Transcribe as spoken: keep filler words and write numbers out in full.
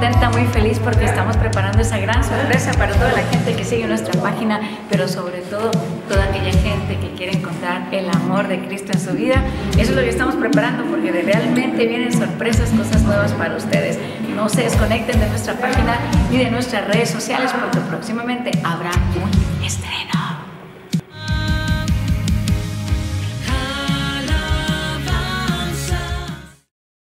contenta, muy feliz porque estamos preparando esa gran sorpresa para toda la gente que sigue nuestra página, pero sobre todo toda aquella gente que quiere encontrar el amor de Cristo en su vida. Eso es lo que estamos preparando, porque realmente vienen sorpresas, cosas nuevas para ustedes. No se desconecten de nuestra página ni de nuestras redes sociales, porque próximamente habrá un estreno.